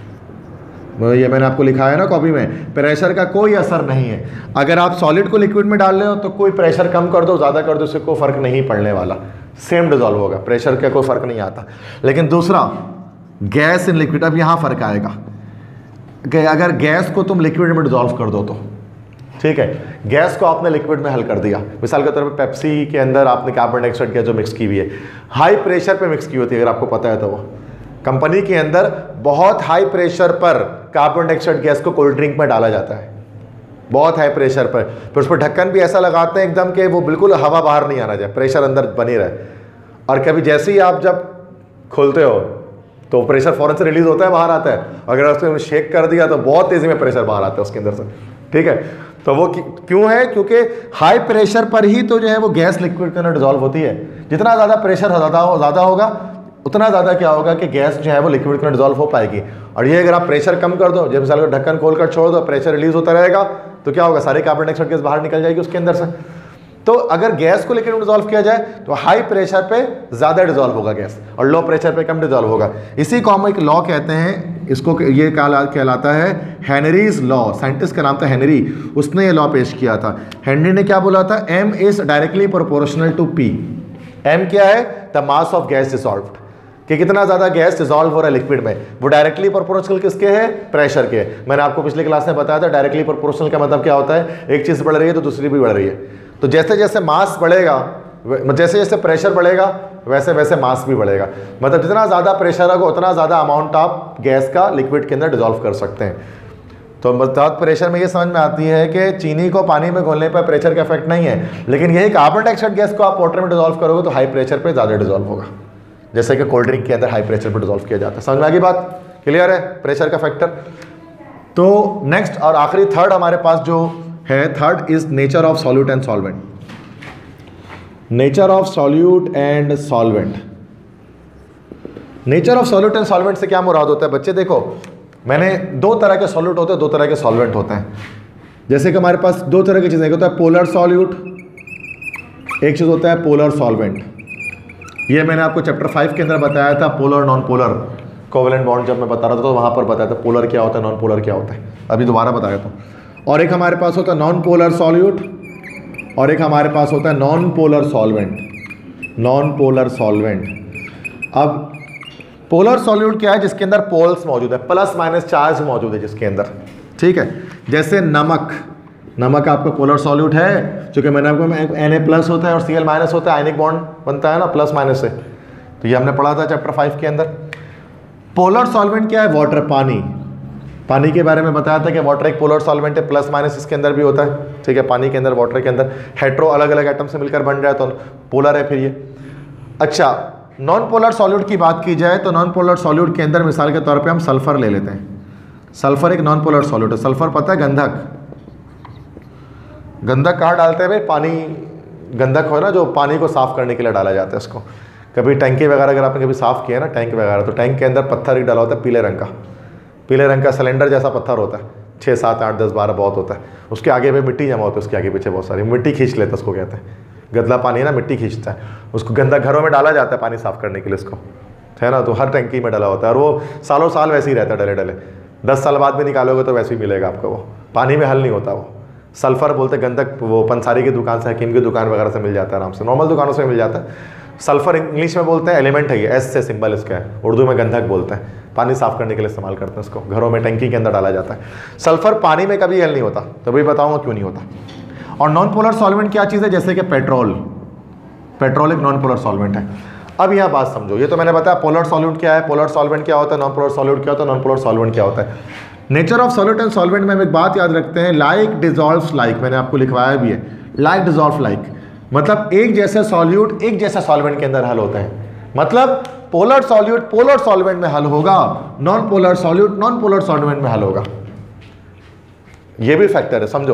ये मैंने आपको लिखा है ना कॉपी में, प्रेशर का कोई असर नहीं है। अगर आप सॉलिड को लिक्विड में डाल रहे हो तो कोई प्रेशर कम कर दो, ज़्यादा कर दो, उससे कोई फ़र्क नहीं पड़ने वाला, सेम डिजॉल्व होगा, प्रेशर का कोई फ़र्क नहीं आता। लेकिन दूसरा गैस इन लिक्विड, अब यहाँ फ़र्क आएगा कि अगर गैस को तुम लिक्विड में डिजॉल्व कर दो तो, ठीक है, गैस को आपने लिक्विड में हल कर दिया। मिसाल के तौर पे पेप्सी के अंदर आपने कार्बन डाइऑक्साइड गैस जो मिक्स की हुई है, हाई प्रेशर पे मिक्स की होती है, अगर आपको पता है तो। वो कंपनी के अंदर बहुत हाई प्रेशर पर कार्बन डाइऑक्साइड गैस को कोल्ड ड्रिंक में डाला जाता है, बहुत हाई प्रेशर पर। फिर उस पर ढक्कन भी ऐसा लगाते हैं एकदम कि वो बिल्कुल हवा बाहर नहीं आना चाहिए, प्रेशर अंदर बनी रहे। और कभी जैसे ही आप जब खोलते हो तो प्रेशर फ़ौरन से रिलीज होता है, बाहर आता है। अगर उसमें शेक कर दिया तो बहुत तेज़ी में प्रेशर बाहर आता है उसके अंदर से, ठीक है। तो वो क्यों है? क्योंकि हाई प्रेशर पर ही तो जो है वो गैस लिक्विड के अंदर डिजॉल्व होती है। जितना ज़्यादा प्रेशर ज़्यादा हो ज़्यादा होगा उतना ज़्यादा क्या होगा कि गैस जो है वो लिक्विड के अंदर डिजॉल्व हो पाएगी। और ये अगर आप प्रेशर कम कर दो, जब मिसाल को ढक्कन खोल कर छोड़ दो, प्रेशर रिलीज होता रहेगा तो क्या होगा, सारी कार्बन डाइऑक्साइड गैस बाहर निकल जाएगी उसके अंदर से। तो अगर गैस को लिक्विड में डिजॉल्व किया जाए तो हाई प्रेशर पे ज़्यादा डिजॉल्व होगा गैस, और लो प्रेशर पे कम डिजॉल्व होगा। इसी को हम एक लॉ कहते हैं, इसको ये कहलाता है हेनरीज लॉ। साइंटिस्ट का नाम था हेनरी, उसने ये लॉ पेश किया था। हेनरी ने क्या बोला था? M is directly proportional to P. M क्या है? The mass of gas dissolved, कि कितना ज़्यादा गैस डिजॉल्व हो रहा है लिक्विड में, वो डायरेक्टली प्रोपोर्शनल किसके है? प्रेशर के। मैंने आपको पिछली क्लास में बताया था डायरेक्टली प्रोपोर्शनल का मतलब क्या होता है, एक चीज़ बढ़ रही है तो दूसरी भी बढ़ रही है। तो जैसे जैसे मास बढ़ेगा, जैसे जैसे प्रेशर बढ़ेगा वैसे वैसे मास भी बढ़ेगा। मतलब जितना ज़्यादा प्रेशर होगा उतना ज़्यादा अमाउंट आप गैस का लिक्विड के अंदर डिजॉल्व कर सकते हैं। तो बहुत प्रेशर में ये समझ में आती है कि चीनी को पानी में घोलने पर प्रेशर का इफेक्ट नहीं है, लेकिन यही कार्बन डाइऑक्साइड गैस को आप वाटर में डिजॉल्व करोगे तो हाई प्रेशर पर ज़्यादा डिजॉल्व होगा, जैसे कि कोल्ड ड्रिंक के अंदर हाई प्रेशर पर डिजॉल्व किया जाता है। समझ में आ गई बात? क्लियर है प्रेशर का फैक्टर? तो नेक्स्ट और आखिरी थर्ड हमारे पास जो है, third is nature of solute and solvent. Nature of solute and solvent. Nature of solute and solvent से क्या मुराद होता है बच्चे? देखो, मैंने दो तरह के सॉल्यूट होते हैं, दो तरह के सॉल्वेंट होते हैं। जैसे कि हमारे पास दो तरह की चीज़ें, एक होता है पोलर सॉल्यूट, एक चीज़ होता है पोलर सॉल्वेंट। ये मैंने आपको चैप्टर फाइव के अंदर बताया था, polar non polar covalent bond जब मैं बता रहा था तो वहाँ पर बताया था पोलर क्या होता है, नॉन पोलर क्या होता है। अभी दोबारा बता देता हूँ। और एक हमारे पास होता है नॉन पोलर सॉल्यूट, और एक हमारे पास होता है non polar solvent. Non polar solvent. अब पोलर सॉल्यूट क्या है? जिसके अंदर पोल्स मौजूद है, प्लस माइनस चार्ज मौजूद है जिसके अंदर, ठीक है। जैसे नमक, नमक आपका पोलर सॉल्यूट है, चूँकि मैंने आपको एन ए प्लस होता है और सी एल माइनस होता है, आयनिक बॉन्ड बनता है ना प्लस माइनस से। तो ये हमने पढ़ा था चैप्टर फाइव के अंदर। पोलर सॉल्वेंट क्या है? वाटर, पानी। पानी के बारे में बताया था कि वाटर एक पोलर सॉल्वेंट है, प्लस माइनस इसके अंदर भी होता है, ठीक है। पानी के अंदर, वाटर के अंदर हेट्रो अलग अलग एटम से मिलकर बन जाए तो पोलर है फिर ये। अच्छा, नॉन पोलर सॉल्यूट की बात की जाए तो नॉन पोलर सॉल्यूट के अंदर मिसाल के तौर पे हम सल्फर ले लेते हैं। सल्फर एक नॉन पोलर सॉल्यूट है। सल्फर पता है गंधक, गंधक कहाँ डालते हैं भाई? पानी, गंधक हो ना जो पानी को साफ करने के लिए डाला जाता है उसको। कभी टैंकी वगैरह अगर आपने कभी साफ़ किया ना टैंक वगैरह, तो टैंक के अंदर पत्थर ही डाला होता है पीले रंग का, पीले रंग का सिलेंडर जैसा पत्थर होता है, छः सात आठ दस बारह बहुत होता है। उसके आगे पे मिट्टी जमा होती है, उसके आगे पीछे बहुत सारी मिट्टी खींच लेता है, उसको कहते हैं गदला पानी है ना, मिट्टी खींचता है। उसको गंदा घरों में डाला जाता है पानी साफ़ करने के लिए उसको, है ना। तो हर टैंकी में डाला होता है और वो सालों साल वैसे ही रहता है, डले डले। दस साल बाद भी निकालोगे तो वैसे ही मिलेगा आपको, वो पानी में हल नहीं होता। वो सल्फर बोलते गंधक, वो पंसारी की दुकान से, हकीम की दुकान वगैरह से मिल जाता है आराम से, नॉर्मल दुकानों से मिल जाता है। सल्फर इंग्लिश में बोलते हैं एलिमेंट है ये, एस से सिंबल इसका है, उर्दू में गंधक बोलते हैं। पानी साफ करने के लिए इस्तेमाल करते हैं उसको, घरों में टंकी के अंदर डाला जाता है। सल्फर पानी में कभी हल नहीं होता, तो भी बताऊंगा क्यों नहीं होता। और नॉन पोलर सॉल्वेंट क्या चीज़ है? जैसे कि पेट्रोल, पेट्रोल एक नॉन पोलर सॉल्वेंट है। अब यहाँ बात समझो, ये तो मैंने बताया पोलर सॉल्वेंट क्या है, पोलर सॉल्वेंट क्या होता है, नॉन पोलर सॉल्वेंट क्या होता है, नॉन पोलर सॉल्वेंट क्या होता है। Nature of solute and solvent में हम एक बात याद रखते हैं, लाइक डिजॉल्व्स लाइक, मैंने आपको लिखवाया भी है, लाइक डिजॉल्व लाइक, मतलब एक जैसे सॉल्यूट एक जैसा सॉल्वेंट के अंदर हल होते हैं। मतलब पोलर सॉल्यूट पोलर सॉल्वेंट में हल होगा, non polar solute non polar solvent में हल होगा। ये भी फैक्टर है, समझो।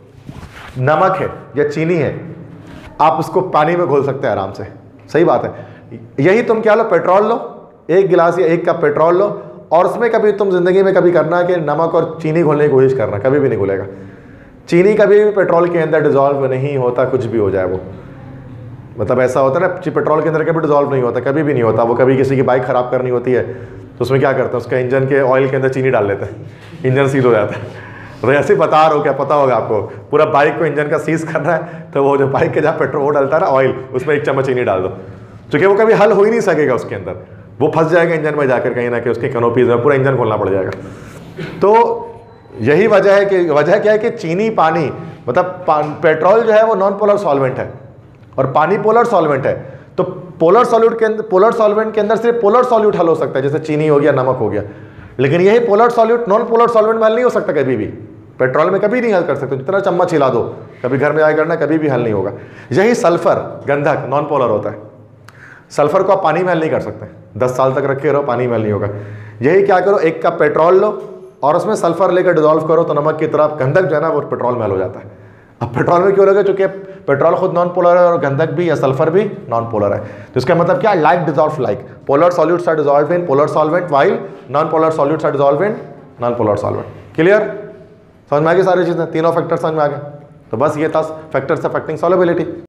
नमक है या चीनी है, आप उसको पानी में घोल सकते हैं आराम से, सही बात है। यही तुम क्या लो, पेट्रोल लो, एक गिलास या एक कप पेट्रोल लो, और उसमें कभी तुम जिंदगी में कभी करना कि नमक और चीनी घोलने की कोशिश करना, कभी भी नहीं घुलेगा। चीनी कभी भी पेट्रोल के अंदर डिजॉल्व नहीं होता, कुछ भी हो जाए वो, मतलब ऐसा होता है ना, पेट्रोल के अंदर कभी डिजॉल्व नहीं होता, कभी भी नहीं होता। वो कभी किसी की बाइक ख़राब करनी होती है तो उसमें क्या करते हैं, उसका इंजन के ऑयल के अंदर चीनी डाल लेते हैं, इंजन सीज हो जाता है। तो ऐसे बता रहा हो, क्या पता होगा आपको, पूरा बाइक को इंजन का सीज करना है तो वो जो बाइक के जहाँ पेट्रोल डालता है ना ऑयल, उसमें एक चम्मच चीनी डाल दो, क्योंकि वो कभी हल हो ही नहीं सकेगा उसके अंदर, वो फंस जाएगा इंजन में जाकर कहीं ना कहीं, उसके कैनोपीज में पूरा इंजन खोलना पड़ जाएगा। तो यही वजह है कि वजह क्या है कि चीनी पानी, मतलब पेट्रोल जो है वो नॉन पोलर सॉल्वेंट है और पानी पोलर सॉल्वेंट है। तो पोलर सॉल्यूट के अंदर, पोलर सॉल्वेंट के अंदर सिर्फ पोलर सॉल्यूट हल हो सकता है, जैसे चीनी हो गया, नमक हो गया। लेकिन यही polar solute non polar solvent में हल नहीं हो सकता कभी भी, पेट्रोल में कभी नहीं हल कर सकते, जितना चम्मच हिला दो, कभी घर में आया करना, कभी भी हल नहीं होगा। यही सल्फर, गंधक, नॉन पोलर होता है। सल्फर को आप पानी में हल नहीं कर सकते, दस साल तक रखे रहो, पानी में हल नहीं होगा। यही क्या करो, एक कप पेट्रोल लो और उसमें सल्फर लेकर डिजॉल्व करो, तो नमक की तरह गंधक जो है ना वो पेट्रोल में हल हो जाता है। अब पेट्रोल में क्यों लगे, चूंकि पेट्रोल खुद नॉन पोलर है और गंधक भी या सल्फर भी नॉन पोलर है। तो इसका मतलब क्या, like dissolve like, polar solutes are dissolved in polar solvent while non polar solutes are dissolved in non polar solvent. Clear? समझ में आ गई सारी चीजें, तीनों फैक्टर समझ में आ गए। तो बस ये था फैक्टर्स अफेक्टिंग सॉल्युबिलिटी।